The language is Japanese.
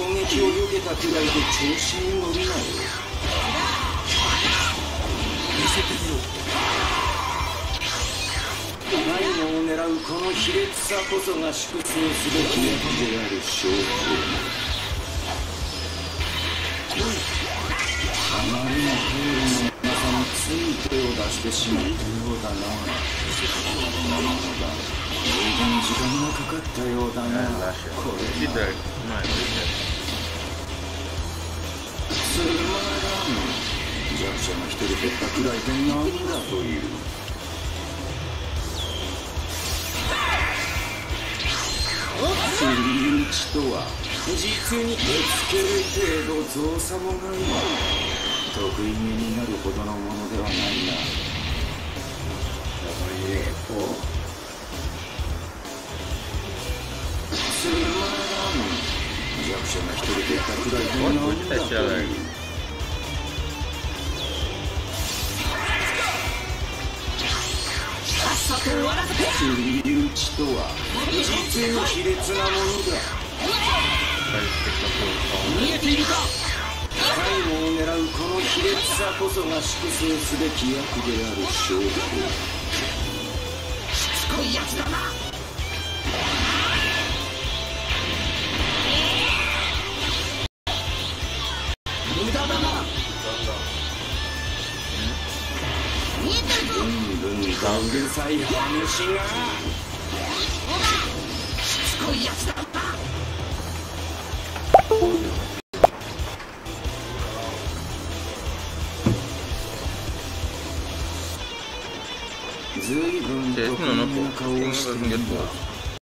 攻撃を避けたくらいで調子に乗るなよ。見せてみろ。背後を狙うこの卑劣さこそが粛清すべき役である証拠。あまりのプールの中につい手を出してしまったようだな。随分時間がかかったようだな。これがつまらん。弱者が一人減ったくらいで何だという。釣り打ちとは実に手つける程度造作もないが得意げになるほどのものではないな。つまらん。弱者が一人減ったくらいで何だという。釣り打ちとは実に卑劣なものだ。見えているか。背後を狙うこの卑劣さこそが粛清すべき役である証拠。しつこいやつだな。無駄だな。ぶんぶんとうるさい話が。しつこいやつだな。ずいぶんとこんな顔をしているんだ。